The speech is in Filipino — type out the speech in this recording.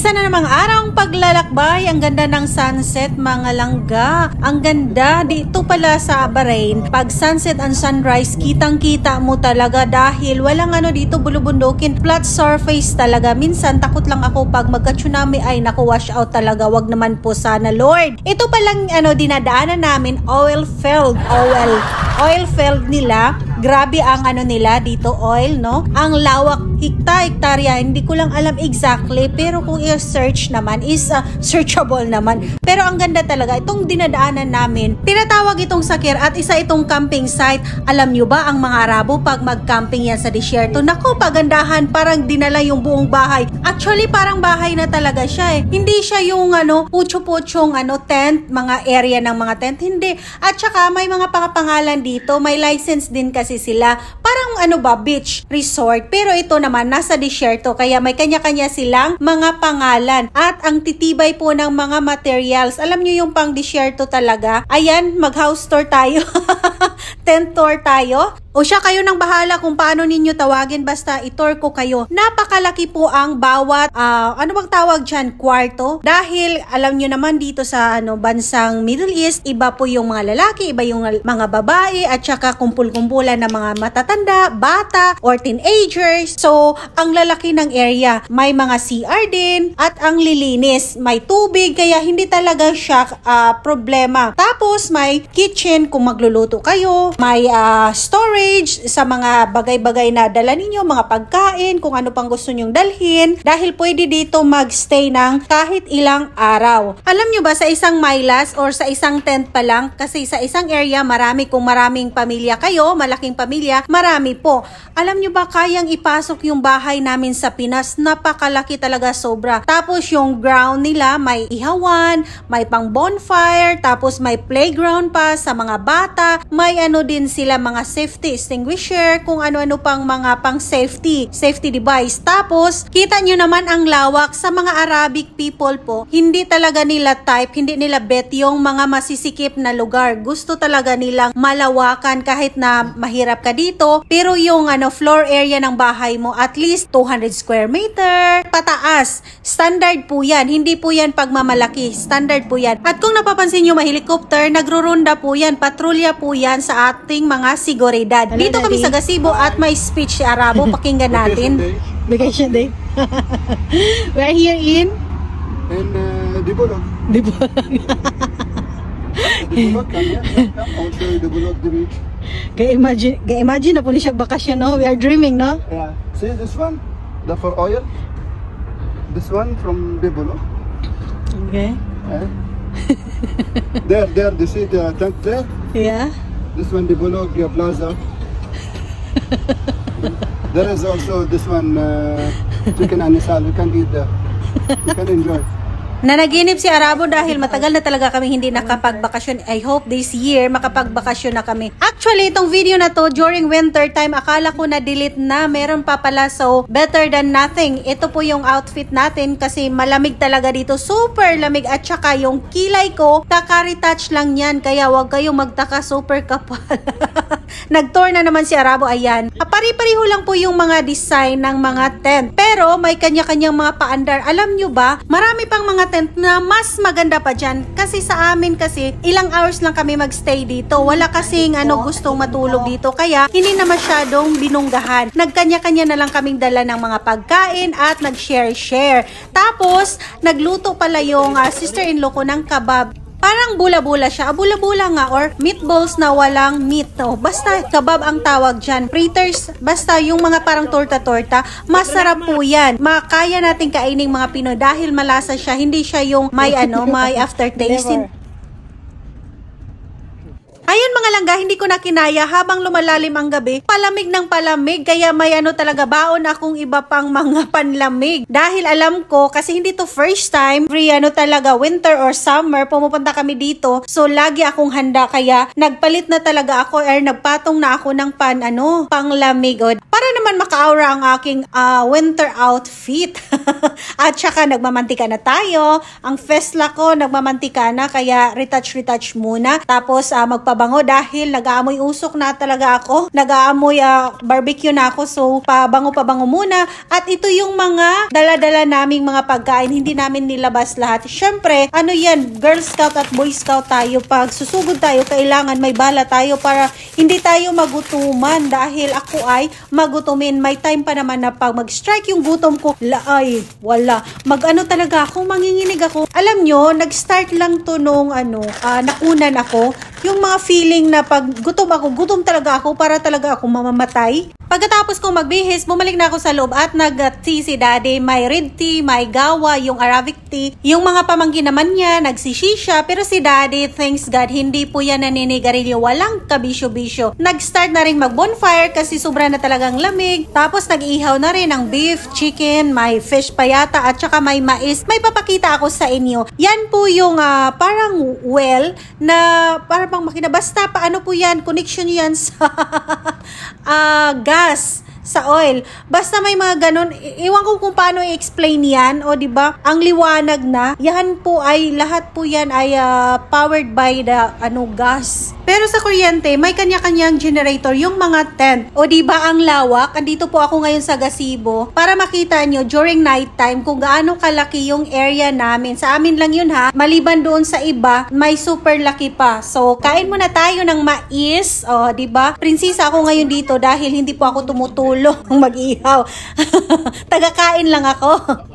Isa na namang araw paglalakbay, ang ganda ng sunset mga langga. Ang ganda dito pala sa Bahrain. Pag sunset and sunrise, kitang-kita mo talaga dahil walang dito bulubundukin, flat surface talaga. Minsan takot lang ako pag magka-tsunami ay wash out talaga. Wag naman po sana, Lord. Ito palang dinadaanan namin, oil field nila. Grabe ang nila dito, oil, no? Ang lawak, hektarya. Hindi ko lang alam exactly, pero kung i-search naman is searchable naman. Pero ang ganda talaga itong dinadaanan namin. Tinatawag itong Sakir at isa itong camping site. Alam nyo ba ang mga Arabo pag mag-camping yan sa disyerto? Naku, pagandahan, parang dinala yung buong bahay. Actually, parang bahay na talaga siya eh. Hindi siya yung pucho-puchong tent, mga area ng mga tent. Hindi. At saka may mga pangalan dito, may license din kasi sila. Parang beach resort. Pero ito naman nasa disyerto kaya may kanya-kanya silang mga pangalan. At ang titibay po ng mga materials. Alam nyo yung pang disyerto talaga. Ayan, mag-house tour tayo. Tent tour tayo. O siya, kayo nang bahala kung paano ninyo tawagin, basta i-tour ko kayo. Napakalaki po ang bawat, ano bang tawag dyan, kwarto. Dahil alam nyo naman dito sa bansang Middle East, iba po yung mga lalaki, iba yung mga babae, at saka kumpul-kumpulan ng mga matatanda, bata, or teenagers. So, ang lalaki ng area, may mga CR din, at ang lilinis, may tubig, kaya hindi talaga siya problema. Tapos, may kitchen kung magluluto kayo, may storage, sa mga bagay-bagay na dala ninyo, mga pagkain, kung ano pang gusto nyong dalhin, dahil pwede dito magstay ng kahit ilang araw. Alam nyo ba, sa isang milas or sa isang tent pa lang, kasi sa isang area, kung maraming pamilya kayo, malaking pamilya, marami po. Alam nyo ba, kayang ipasok yung bahay namin sa Pinas, napakalaki talaga, sobra. Tapos yung ground nila, may ihawan, may pang bonfire, tapos may playground pa sa mga bata, may din sila mga safety extinguisher, kung ano-ano pang mga pang safety device. Tapos, kita nyo naman ang lawak sa mga Arabic people po. Hindi talaga nila hindi nila bet yung mga masisikip na lugar. Gusto talaga nilang malawakan kahit na mahirap ka dito. Pero yung floor area ng bahay mo, at least 200 square meter, pataas. Standard po yan. Hindi po yan pagmamalaki. Standard po yan. At kung napapansin nyo, may helicopter, nagrurunda po yan. Patrolya po yan sa ating mga seguridad. Dito kami sa gazebo at may speech si Arabo. Pakinggan natin. Vacation day. We're here in Dibulog. Dibulog. Dibulog kami. Also Dibulog the beach. Kaya imagine na po siya bakasyon, no? We are dreaming, no? Yeah. See this one? The for oil. This one from Dibulog. Okay. There, you see the tent there? Yeah. This one, the Dibulog Plaza. There is also this one, chicken anisal. We can eat there. We can enjoy. Nanaginip si Arabo dahil matagal na talaga kami hindi nakapagbakasyon. I hope this year makapagbakasyon na kami. Actually, itong video na to during winter time, akala ko na-delete na. Meron pa pala, so better than nothing. Ito po yung outfit natin kasi malamig talaga dito. Super lamig, at saka yung kilay ko, kaka-retouch lang yan. Kaya wag kayong magtaka, super kapal. Nag-tour na naman si Arabo, ayan. Pari-pariho lang po yung mga design ng mga tent. Pero may kanya-kanyang mga paandar. Alam nyo ba, marami pang mga tent na mas maganda pa dyan. Kasi sa amin kasi, ilang hours lang kami magstay dito. Wala kasing gustong matulog dito. Kaya, hindi na masyadong binunggahan. Nagkanya-kanya na lang kaming dala ng mga pagkain at nag-share-share. Tapos, nagluto pala yung sister-in-law ko ng kabab. Parang bula-bula siya. Bula-bula nga, or meatballs na walang meat. No? Basta kabab ang tawag dyan. Fritters, basta yung mga parang torta-torta, masarap po yan. Makaya natin kaining mga Pinoy dahil malasa siya. Hindi siya yung may may aftertaste. Ayun mga langga, hindi ko na kinaya habang lumalalim ang gabi. Palamig ng palamig, kaya may talaga baon akong iba pang mga panlamig. Dahil alam ko, kasi hindi to first time, free talaga, winter or summer, pumupunta kami dito. So, lagi akong handa, kaya nagpalit na talaga ako or nagpatong na ako ng panglamig. Para naman maka-aura ang aking winter outfit. At saka nagmamantika na tayo. Ang festla ko, nagmamantika na, kaya retouch muna. Tapos, magpabalik pabango dahil nag-aamoy usok na talaga ako. Nag-aamoy barbecue na ako. So, pabango muna. At ito yung mga dala-dala naming mga pagkain. Hindi namin nilabas lahat. Syempre, ano yan, Girl Scout at Boy Scout tayo. Pag susugod tayo, kailangan may bala tayo para hindi tayo magutuman. Dahil ako ay magutumin. May time pa naman na pag mag-strike yung gutom ko, ay, wala. Mag-ano talaga ako, manginginig ako. Alam nyo, nag-start lang to nung nakunan ako. Yung mga feeling na pag gutom talaga ako para talaga ako mamamatay. Pagkatapos kong magbihis, bumalik na ako sa loob at nag-tea si Daddy. May red tea, may gawa, yung Arabic tea. Yung mga pamangkin naman niya, nagsisisya. Pero si Daddy, thanks God, hindi po yan naninigarilyo. Walang kabisyo-bisyo. Nag-start na rin mag-bonfire kasi sobra na talagang lamig. Tapos nag-ihaw na rin ng beef, chicken, may fish pa yata at saka may mais. May papakita ako sa inyo. Yan po yung parang well na parang pang makina. Basta paano po yan? Connection yan sa gas sa oil. Basta may mga ganun. Iwan ko kung paano i-explain yan. O diba? Ang liwanag na. Yan po ay, lahat po yan ay powered by the gas. Pero sa kuryente, may kanya-kanyang generator, yung mga tent. O diba ang lawak? Andito po ako ngayon sa gazebo para makita nyo during night time kung gaano kalaki yung area namin. Sa amin lang yun ha. Maliban doon sa iba, may super laki pa. So, kain muna tayo ng mais. O diba? Prinsesa ako ngayon dito dahil hindi po ako tumutulong mag-ihaw. Taga-kain lang ako.